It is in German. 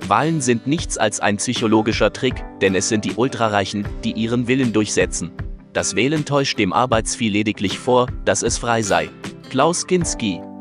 Wahlen sind nichts als ein psychologischer Trick, denn es sind die Ultrareichen, die ihren Willen durchsetzen. Das Wählen täuscht dem Arbeitsvieh lediglich vor, dass es frei sei. Klaus Kinski.